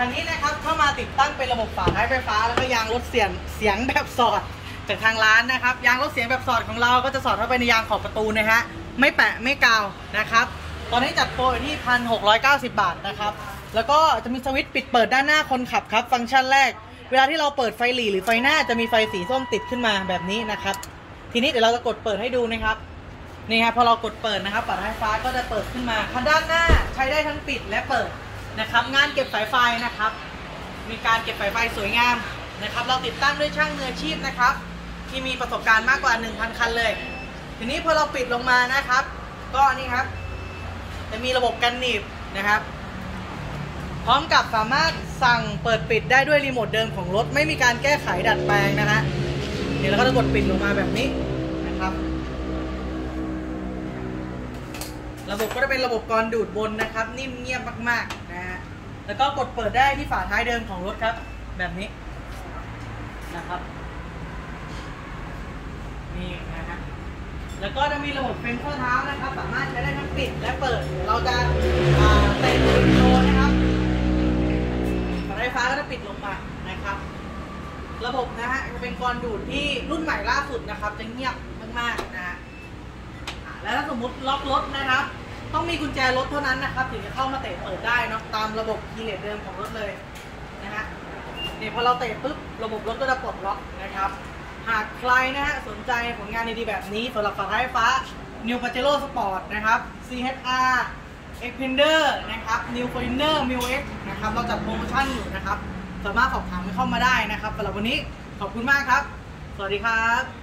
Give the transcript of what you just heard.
คันนี้นะครับเข้ามาติดตั้งเป็นระบบฝาท้ายไฟฟ้าแล้วก็ยางลดเสียงแบบสอดจากทางร้านนะครับยางลดเสียงแบบสอดของเราก็จะสอดเข้าไปในยางขอบประตูนะฮะไม่แปะไม่กาวนะครับตอนนี้จัดโปรอยู่ที่ 1,690 บาทนะครับแล้วก็จะมีสวิตช์ปิดเปิดด้านหน้าคนขับครับฟังก์ชันแรกเวลาที่เราเปิดไฟหลีหรือไฟหน้าจะมีไฟสีส้มติดขึ้นมาแบบนี้นะครับทีนี้เดี๋ยวเราจะกดเปิดให้ดูนะครับนี่ครับพอเรากดเปิดนะครับฝาท้ายไฟฟ้าก็จะเปิดขึ้นมาคันด้านหน้าใช้ได้ทั้งปิดและเปิดนะครับงานเก็บสายไฟนะครับมีการเก็บสายไฟสวยงามนะครับเราติดตั้งด้วยช่างมืออาชีพนะครับที่มีประสบการณ์มากกว่า 1,000 คันเลยทีนี้พอเราปิดลงมานะครับก็นี่ครับจะมีระบบกันหนีบนะครับพร้อมกับสามารถสั่งเปิดปิดได้ด้วยรีโมทเดิมของรถไม่มีการแก้ไขดัดแปลงนะฮะเดี๋ยวเราก็จะกดปิดลงมาแบบนี้นะครับระบบก็จะเป็นระบบกรดูดบนนะครับนิ่มเงียบมากๆนะฮะแล้วก็กดเปิดได้ที่ฝาท้ายเดิมของรถครับแบบนี้นะครับนี่นะฮะแล้วก็จะมีระบบเฟรนข้อเท้านะครับสามารถใช้ได้ทั้งปิดและเปิดเราจะเตะอินโทรนะครับฝาท้ายไฟฟ้าก็จะปิดลงมานะครับระบบนะฮะจะเป็นกรดูดที่รุ่นใหม่ล่าสุดนะครับจะเงียบมากๆนะฮะแล้วถ้าสมมุติล็อกรถนะครับต้องมีกุญแจรถเท่านั้นนะครับถึงจะเข้ามาเตะเปิดได้เนาะตามระบบคีย์เลสเดิมของรถเลยนะฮะเนี่ยพอเราเตะปุ๊บระบบรถก็จะปลดล็อกนะครับหากใครนะฮะสนใจผลงานดีๆแบบนี้สำหรับฝาท้ายไฟฟ้า New Pajero Sport นะครับ CHR Xpander นะครับ New Foreigner MIX นะครับเราจัดโปรโมชั่นอยู่นะครับสามารถสอบถามเข้ามาได้นะครับสำหรับวันนี้ขอบคุณมากครับสวัสดีครับ